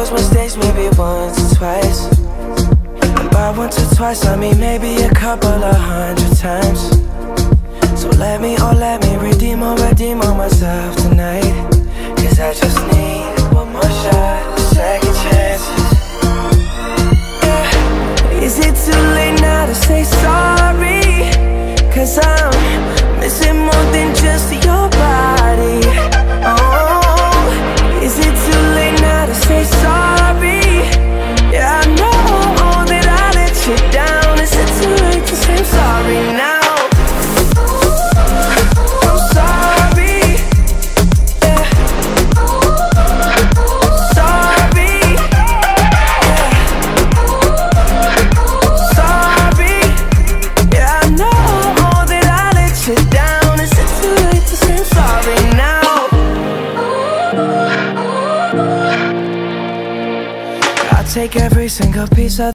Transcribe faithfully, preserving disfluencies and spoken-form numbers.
those mistakes maybe once or twice. And by once or twice I mean maybe a couple of hundred times. So let me, oh let me redeem or redeem on myself tonight. Cause I just need one more shot, second chances. Yeah. Is it too late now to say sorry? Cause I'm missing more than just your body. Oh, is it too late now to say sorry? Yeah, I know that I let you down. Is it too late to say I'm sorry now? I'm sorry, yeah. Sorry, yeah. Sorry, yeah, I know that I let you down. Is it too late to say I'm sorry now? I'll take every single piece of